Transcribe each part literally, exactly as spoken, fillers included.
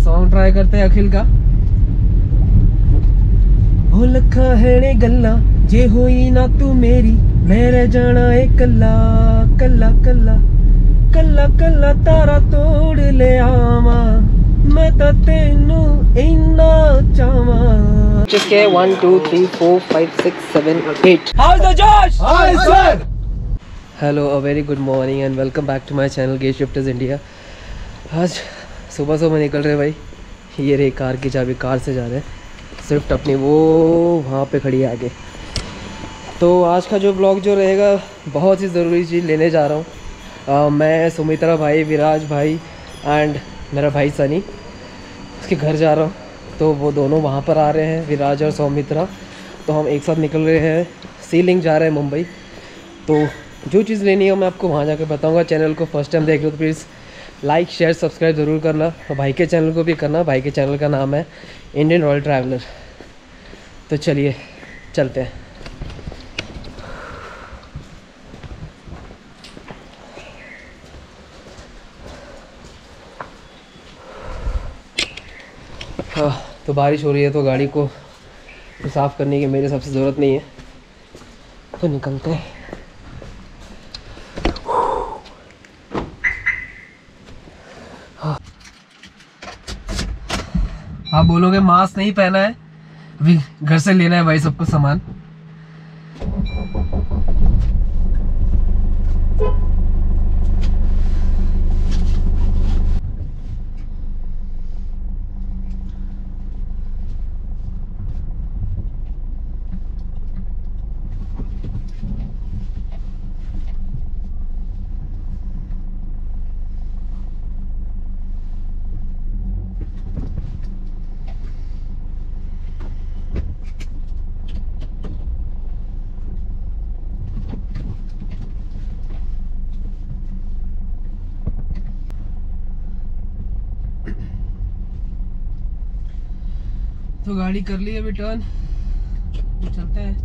Song try करते हैं अखिल का। हो लखा है ने गल्ला जे होई ना तू मेरी, मैं रह जाना है कल्ला कल्ला कल्ला कल्ला कल्ला तारा तोड़ ले आवा, मैं तो तेनू इन्ना चावा। जिसके one two three four five six seven eight. How is the जोश? Hi sir. Hello, a very good morning and welcome back to my channel get shifters India. आज सुबह सुबह निकल रहे भाई, ये रही कार की चाबी, कार से जा रहे हैं स्विफ्ट अपनी, वो वहाँ पे खड़ी है आगे। तो आज का जो ब्लॉग जो रहेगा, बहुत ही ज़रूरी चीज़ लेने जा रहा हूँ। uh, मैं, सुमित्रा भाई, विराज भाई एंड मेरा भाई सनी, उसके घर जा रहा हूँ। तो वो दोनों वहाँ पर आ रहे हैं, विराज और सौमित्रा। तो हम एक साथ निकल रहे हैं, सी लिंक जा रहे हैं मुंबई। तो जो चीज़ लेनी है मैं आपको वहाँ जाकर बताऊँगा। चैनल को फर्स्ट टाइम देख रहे हो तो प्लीज़ लाइक शेयर सब्सक्राइब ज़रूर करना, और भाई के चैनल को भी करना। भाई के चैनल का नाम है इंडियन रॉयल ट्रैवलर। तो चलिए चलते हैं। हाँ, तो बारिश हो रही है तो गाड़ी को साफ़ करने की मेरे हिसाब से ज़रूरत नहीं है, तो निकलते हैं। हाँ, आप बोलोगे मास्क नहीं पहना है, अभी घर से लेना है भाई सबको सामान। तो गाड़ी कर ली अभी टर्न, तो चलते हैं।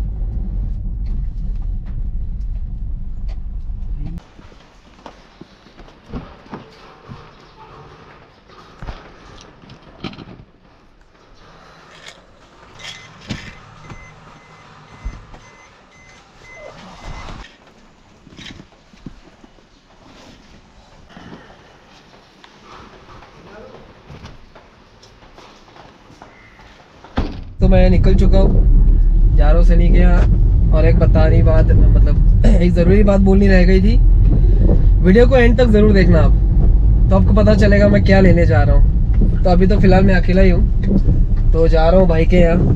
तो मैं निकल चुका हूँ, जा रहा हूँ सनी के यहाँ। और एक बतानी बात, मतलब एक ज़रूरी बात बोलनी रह गई थी। वीडियो को एंड तक ज़रूर देखना आप, तो आपको पता चलेगा मैं क्या लेने जा रहा हूँ। तो अभी तो फ़िलहाल मैं अकेला ही हूँ, तो जा रहा हूँ भाई के यहाँ।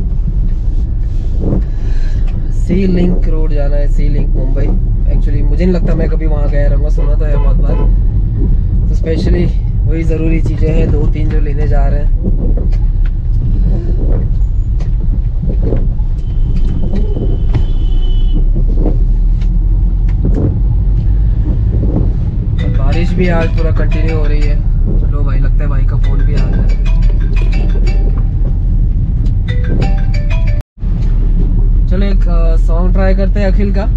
सी लिंक रोड जाना है, सी लिंक मुंबई। एक्चुअली मुझे नहीं लगता मैं कभी वहाँ गया रहूँगा, सुना तो है बहुत बार। तो स्पेशली वही ज़रूरी चीज़ें हैं दो तीन जो लेने जा रहे हैं। बारिश भी आज पूरा कंटिन्यू हो रही है। लो भाई, लगता है भाई का फोन भी आ गया। चलो एक सॉन्ग ट्राई करते हैं अखिल का।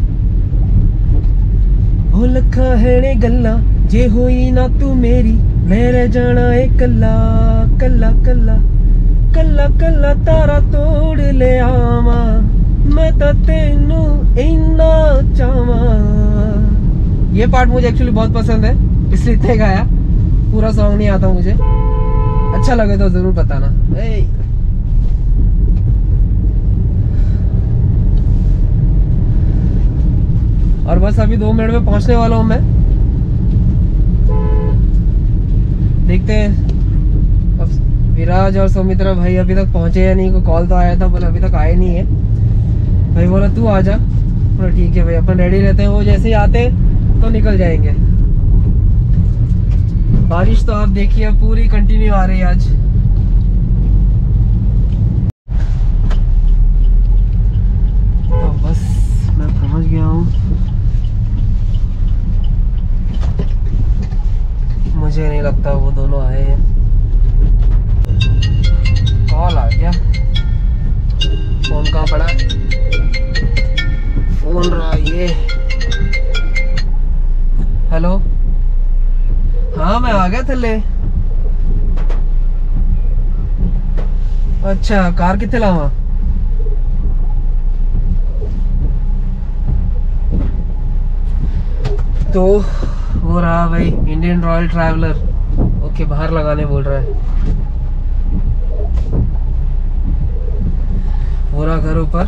हो लखा है ने गल्ला जे होई ना तू मेरी, मैं रह जाना है कल्ला कल्ला कल्ला कल्ला कल्ला तारा तोड़ ले आवा, मैं तो तेनू इन्ना चावा। ये पार्ट मुझे एक्चुअली बहुत पसंद है, इसलिए इतने गाया। पूरा सॉन्ग नहीं आता मुझे, अच्छा लगे तो जरूर बताना। ए और बस अभी दो मिनट में पहुंचने वाला हूं मैं। देखते हैं अब विराज और सौमित्रा भाई अभी तक पहुंचे या नहीं। को कॉल तो आया था, बोला अभी तक आए नहीं है। भाई बोला तू आ जा, बोला ठीक है भाई, अपन रेडी रहते हैं। वो जैसे ही आते तो निकल जाएंगे। बारिश तो आप देखिए पूरी कंटिन्यू आ रही है आज। तो बस मैं पहुंच गया हूँ। मुझे नहीं लगता वो दोनों आए हैं। कॉल आ गया, फोन कहाँ पड़ा? फोन रहा ये। हेलो, हाँ मैं आ गया थल्ले। अच्छा कार कितने लावा? तो वो रहा भाई इंडियन रॉयल ट्रैवलर। ओके बाहर लगाने बोल रहा है। वो रहा घर ऊपर।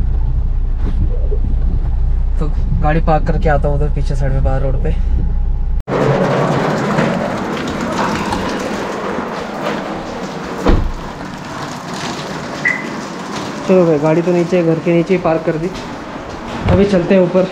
तो गाड़ी पार्क करके आता हूँ उधर पीछे साइड में बाहर रोड पे। चलो भाई गाड़ी तो नीचे घर के नीचे ही पार्क कर दी। अभी चलते हैं ऊपर।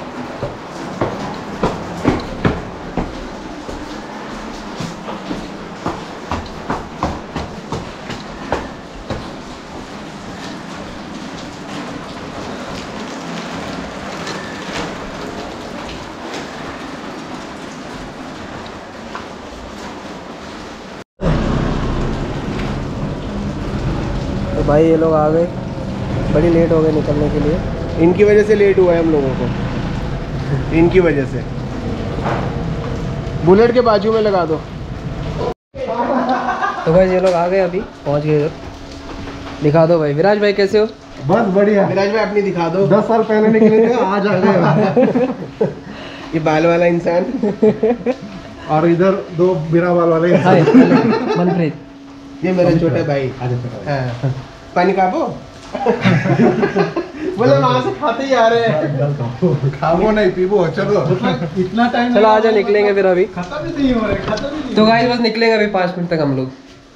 तो भाई ये लोग आ गए, बड़ी लेट हो गए निकलने के लिए। इनकी वजह से लेट हुआ है हम लोगों को, इनकी वजह से। बुलेट के बाजू में लगा दो। तो भाई ये लोग आ गए, अभी पहुंच गए। दिखा दो भाई। विराज भाई कैसे हो? बस बढ़िया। विराज भाई अपनी दिखा दो। दस साल पहले निकले थे, आज आ गए। ये बाल वाला इंसान और इधर दो बिना बाल वाले मनप्रीत, ये मेरा छोटा भाई। हाँ। पानी काबो बोले वहां से खाते ही आ रहे हैं। खाओ नहीं पीबो, चलो इतना टाइम। चलो आजा निकलेंगे फिर अभी। खत्म ही नहीं हो रहा है, खत्म ही नहीं। तो गाइस बस निकलेंगे अभी पाँच मिनट तक हम लोग।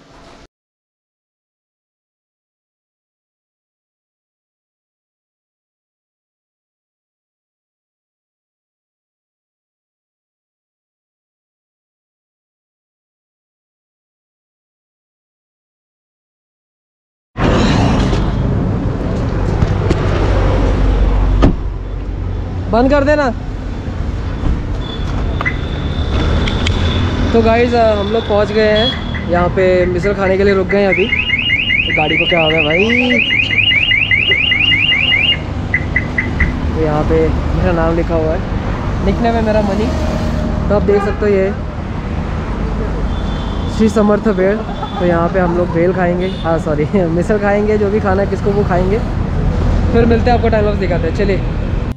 बंद कर देना। तो गाइस हम लोग पहुंच गए हैं यहाँ पे, मिसल खाने के लिए रुक गए हैं अभी। तो गाड़ी को क्या हो गया भाई? तो यहाँ पे मेरा नाम लिखा हुआ है, निकने में मेरा मनी। तो आप देख सकते हो ये श्री समर्थ भेल। तो यहाँ पे हम लोग भेल खाएंगे, हाँ सॉरी मिसल खाएंगे। जो भी खाना है किसको वो खाएंगे। फिर मिलते हैं, आपको टाइम लॉस दिखाते हैं। चलिए।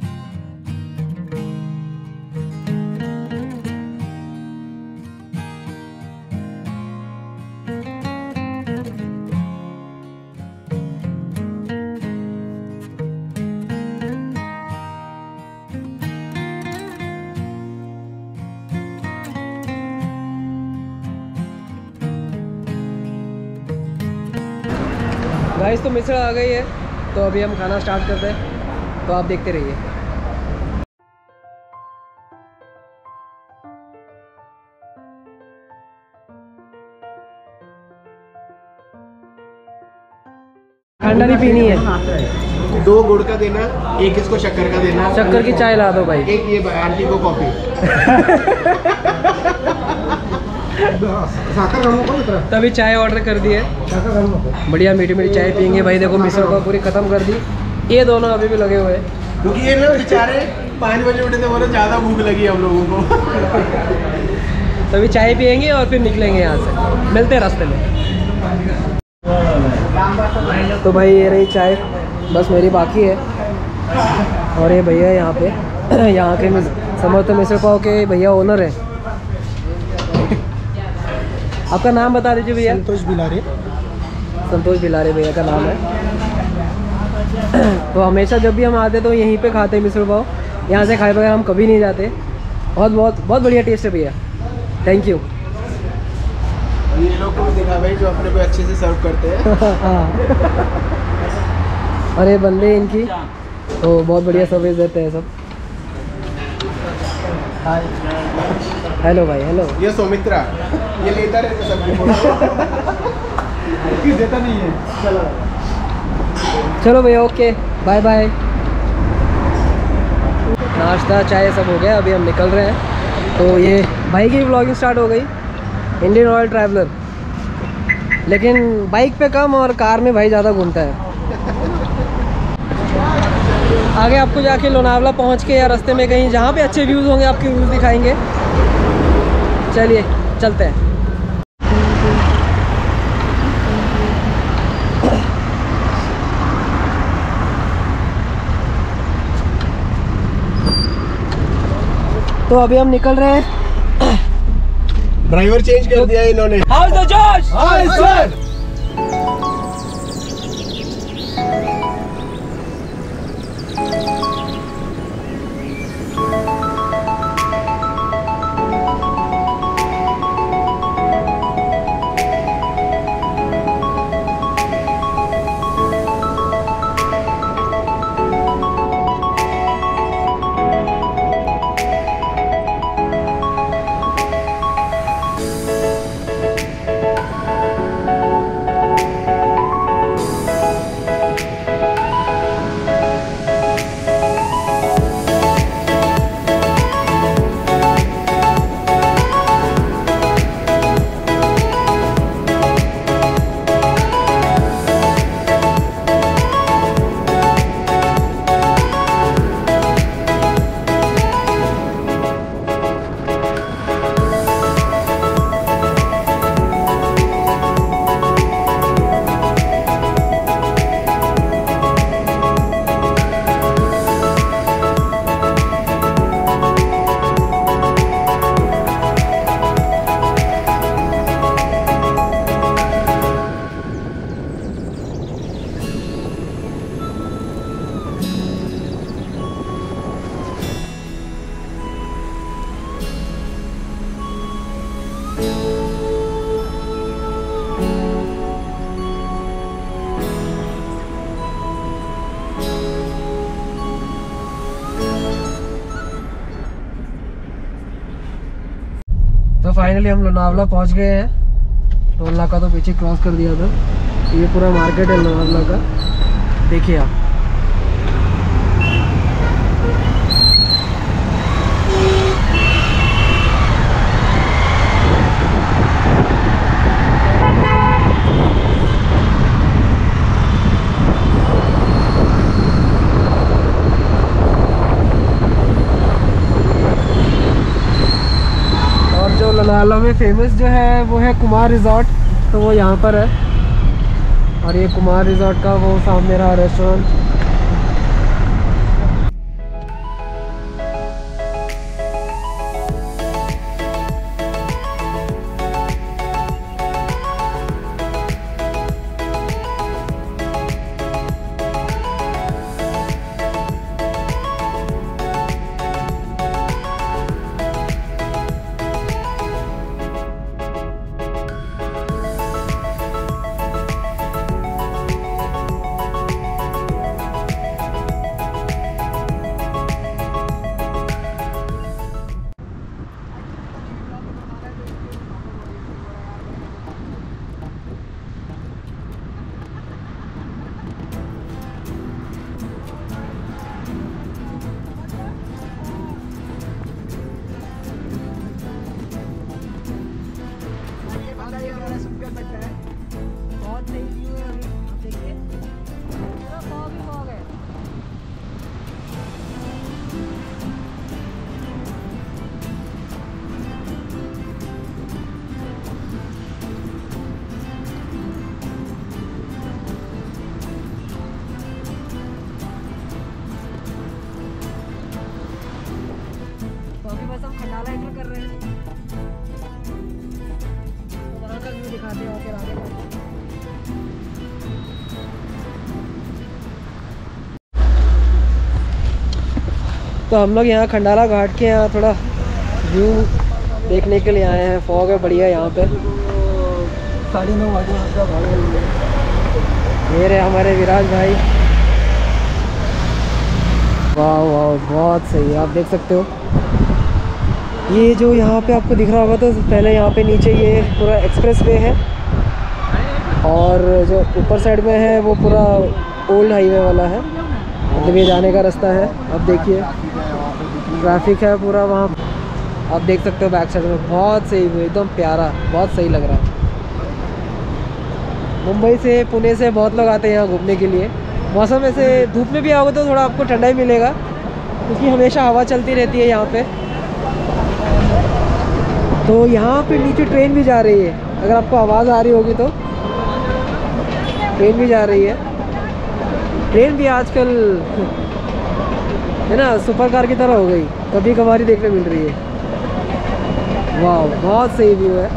गाइस तो मिसल आ गई है, तो अभी हम खाना स्टार्ट करते हैं। तो आप देखते रहिए। ठंडा नहीं पीनी है। दो गुड़ का देना, एक इसको शक्कर का देना। शक्कर की चाय ला दो भाई। एक ये आंटी को कॉफी। तभी चाय ऑर्डर कर दी है, बढ़िया मीठी मीठी चाय पियेंगे भाई। देखो मिसल को पूरी खत्म कर दी। ये दोनों अभी भी लगे हुए हैं, क्योंकि ये लोग बेचारे पाँच बजे उठे थे, बोले ज़्यादा भूख लगी हम लोगों को। तभी चाय पियेंगे और फिर निकलेंगे यहाँ से। मिलते हैं रास्ते में। तो भाई ये रही चाय, बस मेरी बाकी है। और ये भैया यहाँ पे यहाँ के समर्थ मिसल पाव के भैया ओनर है। आपका नाम बता दीजिए भैया। संतोष बिलारे। संतोष बिलारे भैया का नाम है। तो हमेशा जब भी हम आते तो यहीं पे खाते हैं मिसल पाव। यहाँ से खाए बगैर हम कभी नहीं जाते। बहुत बहुत बहुत बढ़िया टेस्ट है भैया, थैंक यू। ये लोग को भी दिखा भाई, जो अपने को अच्छे से सर्व करते हैं। अरे बंदे इनकी तो बहुत बढ़िया सर्विस देते हैं सब। हेलो भाई, हेलो। ये सौमित्रा, ये लेता रहता सबकी फोटो। देता नहीं है। चलो चलो भैया, ओके बाय बाय। नाश्ता चाय सब हो गया, अभी हम निकल रहे हैं। तो ये भाई की व्लॉगिंग स्टार्ट हो गई, इंडियन रॉयल ट्रैवलर। लेकिन बाइक पे कम और कार में भाई ज़्यादा घूमता है। आगे आपको जाके लोनावला पहुंच के या रास्ते में कहीं जहाँ पे अच्छे व्यूज़ होंगे आपके व्यूज़ दिखाएंगे। चलिए चलते हैं। तो अभी हम निकल रहे हैं। ड्राइवर चेंज कर दिया इन्होंने। How's the gorge. Hi sir. तो फाइनली हम लोनावला पहुंच गए हैं। टोल नाका तो पीछे क्रॉस कर दिया था। ये पूरा मार्केट है लोनावला का, देखिए आप। लोनावला में फेमस जो है वो है कुमार रिजॉर्ट, तो वो यहाँ पर है। और ये कुमार रिजॉर्ट का वो सामने रहा रेस्टोरेंट। खंडाला एंटर कर रहे हैं, तो वहाँ का व्यू दिखाते हैं फिर आगे। तो हम लोग यहाँ खंडाला घाट के यहाँ थोड़ा व्यू देखने के लिए आए हैं। फॉग है बढ़िया यहाँ पे। साढ़े नौ बजे ये रहे हमारे विराज भाई। वाह वाह बहुत सही है, आप देख सकते हो। ये जो यहाँ पे आपको दिख रहा होगा, तो पहले यहाँ पे नीचे ये पूरा एक्सप्रेस वे है, और जो ऊपर साइड में है वो पूरा ओल्ड हाईवे वाला है, मतलब ये जाने का रास्ता है। अब देखिए ट्रैफिक है पूरा वहाँ, आप देख सकते हो बैक साइड में। बहुत सही व्यू, एकदम प्यारा, बहुत सही लग रहा है। मुंबई से पुणे से बहुत लोग आते हैं यहाँ घूमने के लिए। मौसम ऐसे धूप में भी आओगे तो थोड़ा आपको ठंडा ही मिलेगा, क्योंकि हमेशा हवा चलती रहती है यहाँ पे। तो यहाँ पे नीचे ट्रेन भी जा रही है, अगर आपको आवाज़ आ रही होगी तो ट्रेन भी जा रही है। ट्रेन भी आजकल है ना, सुपर कार की तरह हो गई, कभी कभार ही देखने मिल रही है। वाह बहुत सही व्यू है।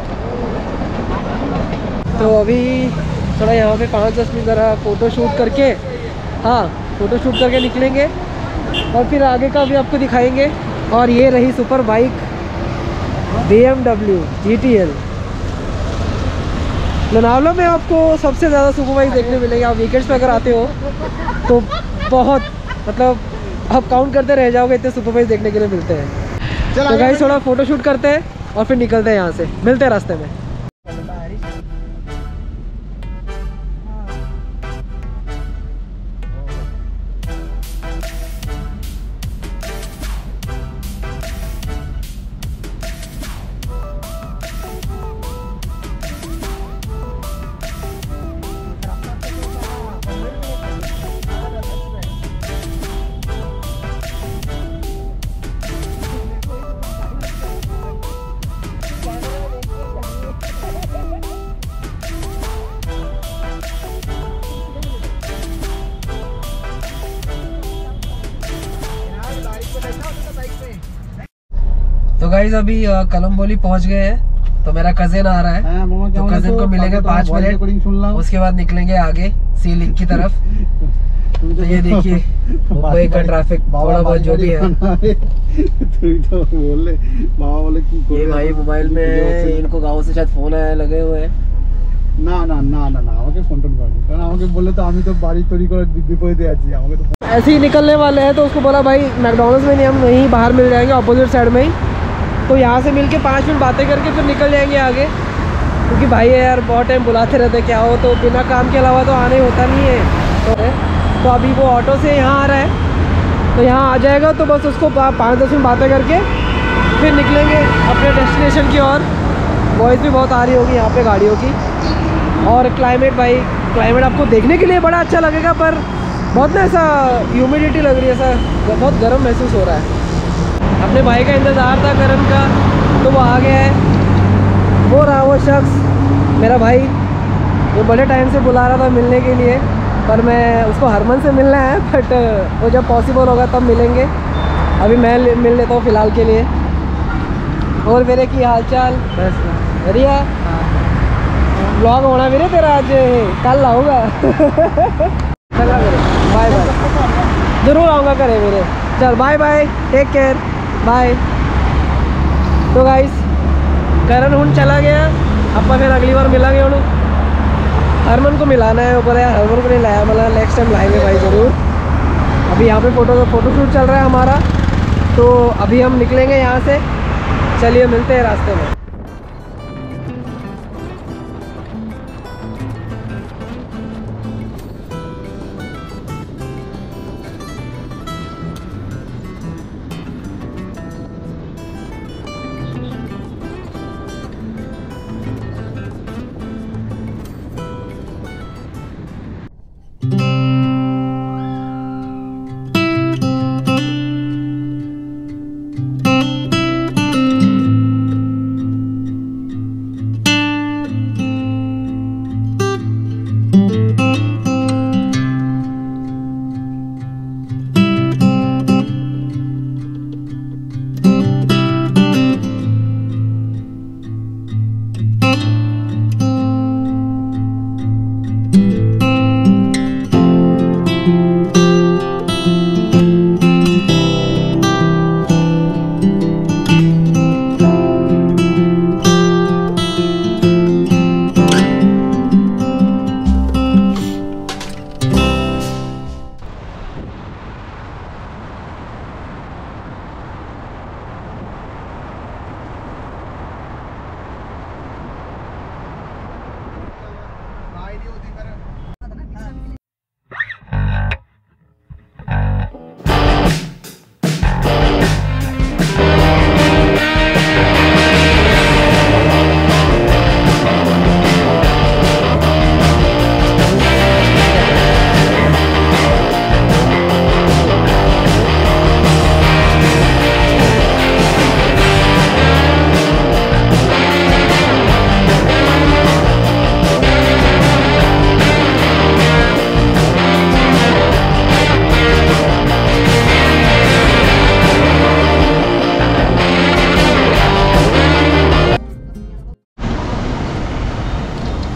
तो अभी थोड़ा यहाँ पे पाँच दस मिनट ज़रा फ़ोटो शूट करके, हाँ फ़ोटो शूट करके निकलेंगे और फिर आगे का भी आपको दिखाएंगे। और ये रही super bike B M W G T L. Lonavala में आपको सबसे ज़्यादा सुपर बाइक देखने मिलेंगे। आप वीकेंड्स पे अगर आते हो तो बहुत, मतलब आप काउंट करते रह जाओगे, इतने सुपर बाइक देखने के लिए मिलते हैं। तो गाइस थोड़ा फ़ोटो शूट करते हैं और फिर निकलते हैं यहाँ से, मिलते हैं रास्ते में। तो गाइज अभी कलम्बोली पहुंच गए हैं, तो मेरा कजिन आ रहा है, तो कजिन को मिलेंगे पाँच मिनट, उसके बाद निकलेंगे आगे सी लिंक की तरफ। तो ये देखिए मुंबई का ट्रैफिक थोड़ा बहुत जो भी है। तो बोल बाबा बोले कि ये भाई मोबाइल में इनको गाँव से शायद फोन आया लगे हुए हैं। না না না না না আমাকে ফোন টোন করবে, কারণ আমাকে বললে তো আমি তো বাড়ি তৈরি করে বিপরীতে আছি, আমাকে তো ऐसे ही निकलने वाले हैं। तो उसको बोला भाई मैकडॉनल्ड्स में नहीं, हम वहीं बाहर मिल जाएंगे अपोजिट साइड में ही, तो यहाँ से मिल के पाँच मिनट बातें करके फिर निकल जाएंगे आगे। क्योंकि भाई यार बहुत टाइम बुलाते रहते, क्या हो तो बिना काम के अलावा तो आने होता नहीं है। तो, तो अभी वो ऑटो से यहाँ आ रहा है, तो यहाँ आ जाएगा तो बस उसको पाँच दस मिनट बातें करके फिर निकलेंगे अपने डेस्टिनेशन की ओर। वॉइस भी बहुत आ रही होगी यहाँ पे गाड़ियों की। और क्लाइमेट भाई, क्लाइमेट आपको देखने के लिए बड़ा अच्छा लगेगा, पर बहुत ना ऐसा ह्यूमिडिटी लग रही है, ऐसा बहुत गर्म महसूस हो रहा है। अपने भाई का इंतज़ार था करम का, तो वो आ गया है। वो रहा वो शख्स मेरा भाई, वो बड़े टाइम से बुला रहा था मिलने के लिए, पर मैं उसको हरमन से मिलना है, बट वो जब पॉसिबल होगा तब मिलेंगे। अभी मैं मिल लेता हूँ फ़िलहाल के लिए। और मेरे की हाल चाल बस बढ़िया। ब्लॉग होना मेरे तेरा आज कल लाऊंगा। चला मेरे बाय बाय, ज़रूर आऊँगा करे मेरे। चल bye bye, take care, bye. तो गाइस करण हुन चला गया, अब फिर अगली बार मिलेंगे। उन्होंने हरमन को मिलाना है ऊपर, यार हरमन को नहीं लाया, मतलब नेक्स्ट टाइम लाएंगे भाई ज़रूर। अभी यहाँ पे फ़ोटो फ़ोटो शूट चल रहा है हमारा, तो अभी हम निकलेंगे यहाँ से। चलिए मिलते हैं रास्ते में।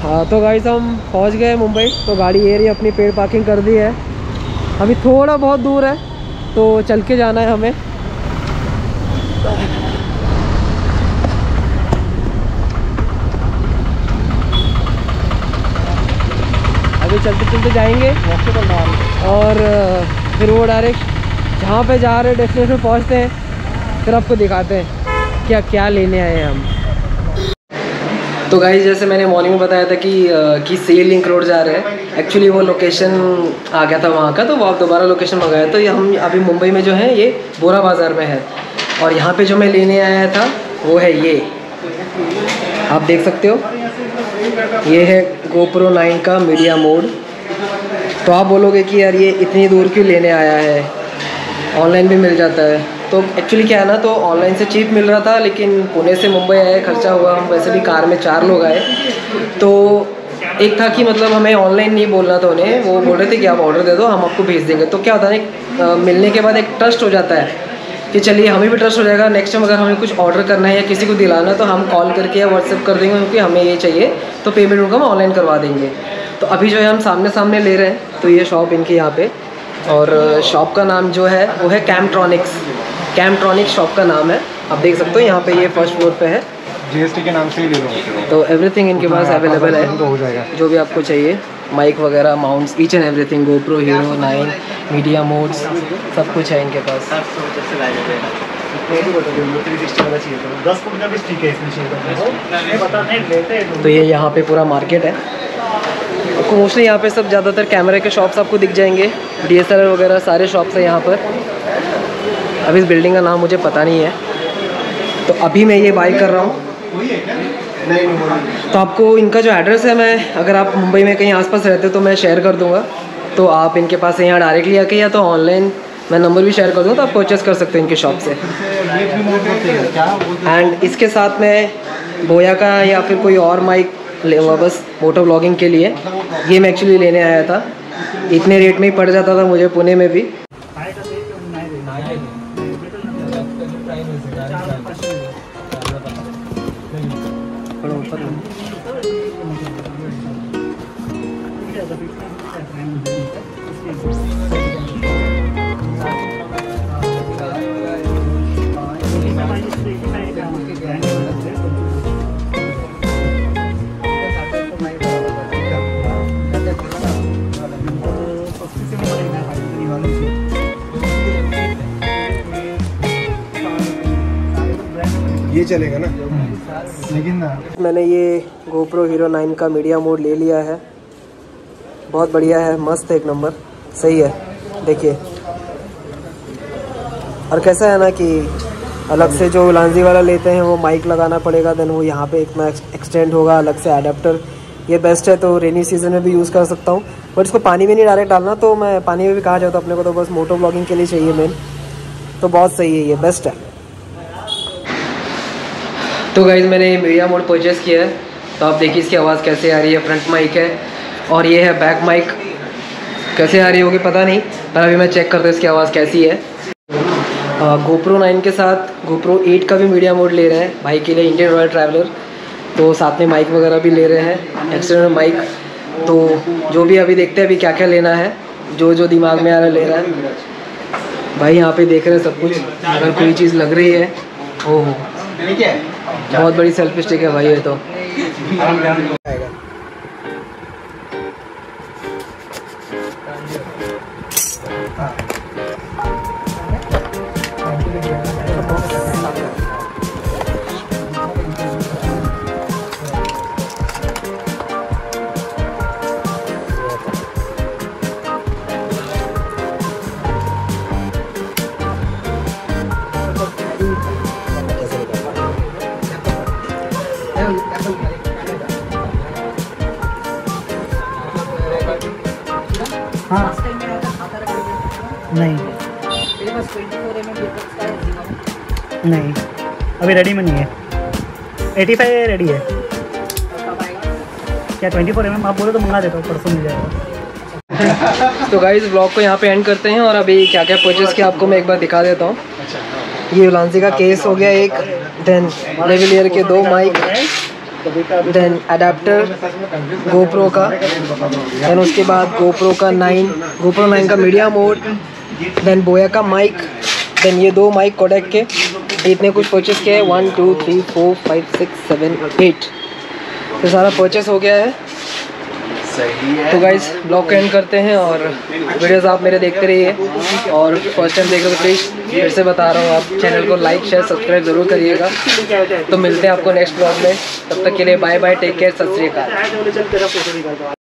हाँ तो गाइस हम पहुंच गए मुंबई। तो गाड़ी ये रही अपनी पेड पार्किंग कर दी है। अभी थोड़ा बहुत दूर है तो चल के जाना है हमें। अभी चलते चलते जाएंगे और फिर वो डायरेक्ट जहाँ पे जा रहे हैं डेस्टिनेशन पहुँचते हैं, फिर आपको दिखाते हैं क्या क्या लेने आए हैं हम। तो गाइस जैसे मैंने मॉर्निंग में बताया था कि कि सी लिंक रोड जा रहे हैं। एक्चुअली वो लोकेशन आ गया था वहाँ का, तो वो आप दोबारा लोकेशन मंगाया। तो ये हम अभी मुंबई में जो है ये बोरा बाज़ार में है। और यहाँ पे जो मैं लेने आया था वो है ये, आप देख सकते हो, ये है गोप्रो नाइन का मीडिया मोड। तो आप बोलोगे कि यार ये इतनी दूर क्यों लेने आया है, ऑनलाइन भी मिल जाता है। तो एक्चुअली क्या है ना, तो ऑनलाइन से चीप मिल रहा था, लेकिन पुणे से मुंबई आए, खर्चा हुआ। हम वैसे भी कार में चार लोग आए, तो एक था कि मतलब हमें ऑनलाइन नहीं बोलना था उन्हें, वो बोल रहे थे कि आप ऑर्डर दे दो हम आपको भेज देंगे। तो क्या होता है ना, मिलने के बाद एक ट्रस्ट हो जाता है कि चलिए हमें भी ट्रस्ट हो जाएगा। नेक्स्ट टाइम अगर हमें कुछ ऑर्डर करना है या किसी को दिलाना है तो हम कॉल करके या व्हाट्सएप कर देंगे क्योंकि हमें ये चाहिए, तो पेमेंट उनका हम ऑनलाइन करवा देंगे। तो अभी जो है हम सामने सामने ले रहे हैं। तो ये शॉप इनकी यहाँ पे, और शॉप का नाम जो है वो है कैमट्रॉनिक्स। कैमट्रॉनिक्स शॉप का नाम है, आप देख सकते हो। यहाँ पे ये फर्स्ट फ्लोर पे है, जीएसटी के नाम से ही ले लो। तो एवरीथिंग इनके पास अवेलेबल है, हो जाएगा जो भी आपको चाहिए, माइक वगैरह, mounts, each and everything. GoPro hero nine media mods सब कुछ है इनके पास। तो ये यहाँ पे पूरा मार्केट है। आपको मोस्टली यहाँ पे सब ज़्यादातर कैमरे के शॉप्स आपको दिख जाएंगे, डी एस एल आर वगैरह सारे शॉप्स हैं यहाँ पर। अभी इस बिल्डिंग का नाम मुझे पता नहीं है। तो अभी मैं ये बाई कर रहा हूँ। तो आपको इनका जो एड्रेस है, मैं अगर आप मुंबई में कहीं आसपास रहते हो तो मैं शेयर कर दूँगा। तो आप इनके पास यहाँ डायरेक्टली आके या तो ऑनलाइन मैं नंबर भी शेयर कर दूँ, तो आप परचेस कर सकते हो इनके शॉप से। एंड इसके साथ में बोया का या फिर कोई और माइक लेगा बस मोटो ब्लॉगिंग के लिए। ये मैं एक्चुअली लेने आया था, इतने रेट में ही पड़ जाता था मुझे पुणे में भी। ये चलेगा ना, लेकिन ना मैंने ये गोप्रो हीरो नाइन का मीडिया मोड ले लिया है। बहुत बढ़िया है, मस्त है, एक नंबर, सही है। देखिए, और कैसा है ना कि अलग से जो लांजी वाला लेते हैं वो माइक लगाना पड़ेगा, देन वो यहाँ पे इतना एक्सटेंड होगा, अलग से एडेप्टर। ये बेस्ट है, तो रेनी सीजन में भी यूज़ कर सकता हूँ। बट इसको पानी में नहीं डायरेक्ट डालना, तो मैं पानी में भी कहा जाता अपने को, तो बस मोटो ब्लॉगिंग के लिए चाहिए मेन। तो बहुत सही है, ये बेस्ट है। तो गाइज मैंने मीडिया मोड परचेज़ किया है। तो आप देखिए इसकी आवाज़ कैसे आ रही है। फ्रंट माइक है और ये है बैक माइक। कैसे आ रही होगी पता नहीं, पर अभी मैं चेक करता हूँ इसकी आवाज़ कैसी है। गोप्रो नाइन के साथ गोप्रो एट का भी मीडिया मोड ले रहे हैं भाई के लिए, इंडियन रॉयल ट्रैवलर। तो साथ में माइक वगैरह भी ले रहे हैं, एक्सटर्नल माइक। तो जो भी अभी देखते हैं अभी क्या क्या लेना है, जो जो दिमाग में आ रहा है ले रहा है भाई। यहाँ पे देख रहे हैं सब कुछ, अगर कोई चीज़ लग रही है, ओह बहुत बड़ी सेल्फी स्टिक है भाई ये तो। हाँ नहीं नहीं अभी रेडी में नहीं है। पचासी रेडी है क्या? चौबीस एम एम आप बोलो तो मंगा देता हूँ, परसों मिल जाएगा। तो गाइस ब्लॉग को यहाँ पे एंड करते हैं, और अभी क्या क्या परचेज़ किया आपको मैं एक बार दिखा देता हूँ। ये लांसी का केस हो गया एक, देन लेवलियर के दो माइक, देन अडेप्टर गोप्रो का, देन उसके बाद गोप्रो का नाइन गोप्रो नाइन का मीडिया मोड, देन बोया का माइक, देन ये दो माइक कोडेक के, इतने कुछ परचेस किया है। One two three four five six seven eight, तो सारा परचेस हो गया है। सही है। तो गाइज ब्लॉग को एंड करते हैं और वीडियोस आप मेरे देखते रहिए, और फर्स्ट टाइम देख रहे हो तो प्लीज़ फिर से बता रहा हूँ, आप चैनल को लाइक शेयर सब्सक्राइब ज़रूर करिएगा। तो मिलते हैं आपको नेक्स्ट ब्लॉग में, तब तक के लिए बाय बाय, टेक केयर, सत श्री अकाल।